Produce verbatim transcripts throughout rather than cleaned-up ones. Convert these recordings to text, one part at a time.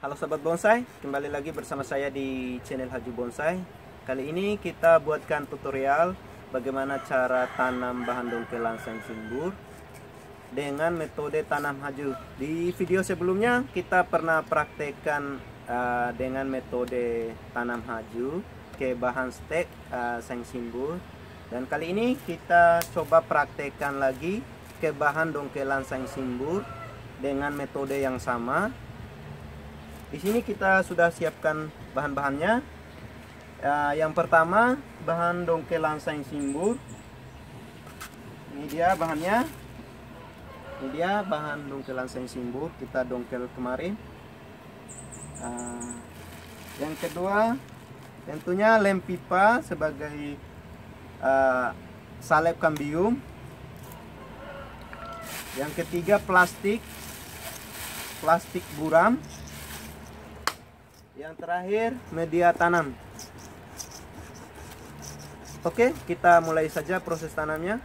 Halo Sobat Bonsai, kembali lagi bersama saya di channel Haju Bonsai. Kali ini kita buatkan tutorial bagaimana cara tanam bahan dongkel langsang simbur dengan metode tanam haju. Di video sebelumnya kita pernah praktekkan uh, dengan metode tanam haju ke bahan stek uh, sang simbur. Dan kali ini kita coba praktekkan lagi ke bahan dongkel langsang simbur dengan metode yang sama. Di sini kita sudah siapkan bahan-bahannya. Uh, yang pertama, bahan dongkel langsang simbur. Ini dia bahannya. Ini dia bahan dongkel langsang simbur. Kita dongkel kemarin. Uh, yang kedua, tentunya lem pipa sebagai uh, salep kambium. Yang ketiga, plastik, plastik buram. Yang terakhir, media tanam. Oke, kita mulai saja proses tanamnya.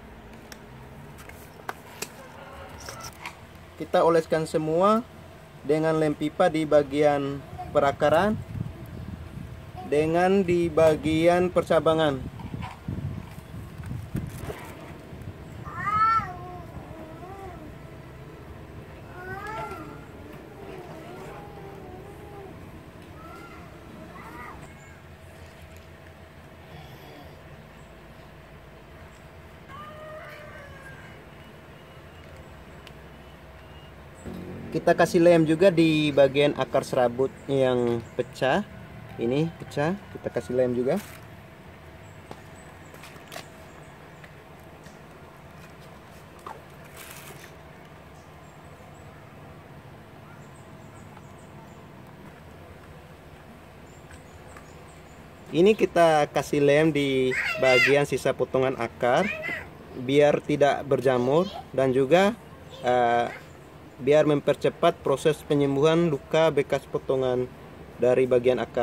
Kita oleskan semua dengan lem pipa di bagian perakaran, dengan di bagian percabangan. Kita kasih lem juga di bagian akar serabut yang pecah. Ini pecah, kita kasih lem juga. Ini kita kasih lem di bagian sisa potongan akar biar tidak berjamur dan juga uh, biar mempercepat proses penyembuhan luka bekas potongan dari bagian akar.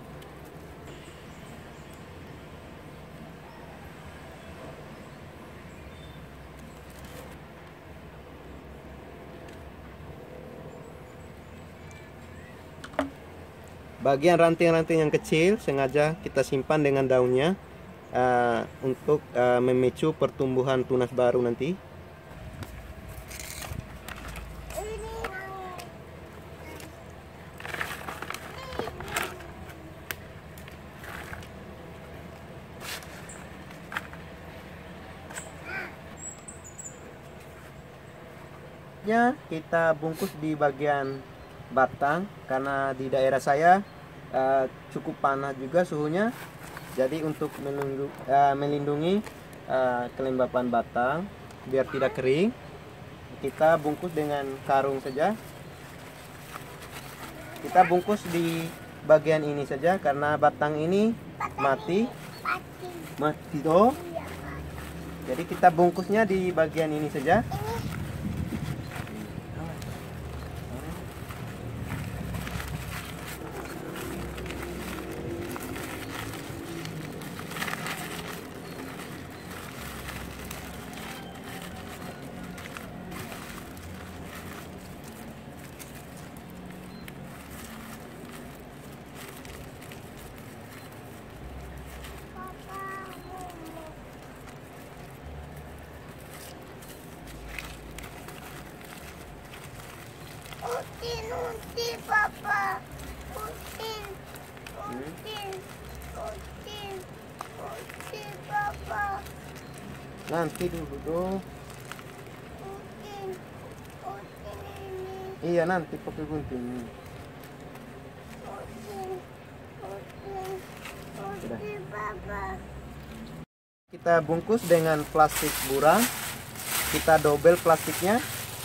Bagian ranting-ranting yang kecil sengaja kita simpan dengan daunnya uh, untuk uh, memicu pertumbuhan tunas baru nanti. Ya, kita bungkus di bagian batang karena di daerah saya uh, cukup panas juga suhunya. Jadi untuk melindungi, uh, melindungi uh, kelembapan batang biar tidak kering, kita bungkus dengan karung saja. Kita bungkus di bagian ini saja karena batang ini mati, mati toh. Jadi kita bungkusnya di bagian ini saja. Utin, utin, papa. Utin, utin, utin, utin, papa. Nanti dulu dong. Utin, utin ini. Iya, nanti pakai gunting. Utin, utin, utin, papa. Kita bungkus dengan plastik buram. Kita dobel plastiknya.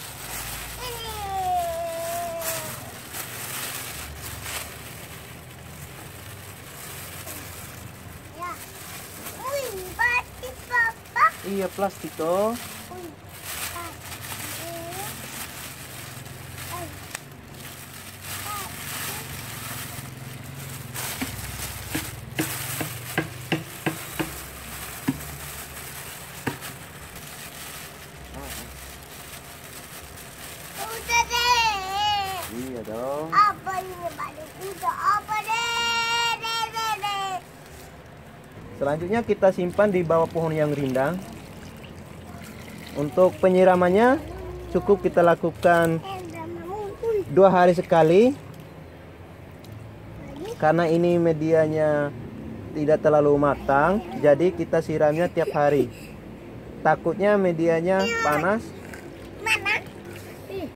Iya, plastik toh. Udah deh. Iya dong. Apa? Papa ini balik udah apa deh, deh, deh, deh. Selanjutnya kita simpan di bawah pohon yang rindang. Untuk penyiramannya cukup kita lakukan Eh, udah mau. Uy, dua hari sekali, lagi. karena ini medianya tidak terlalu matang, jadi kita siramnya tiap hari. Takutnya medianya panas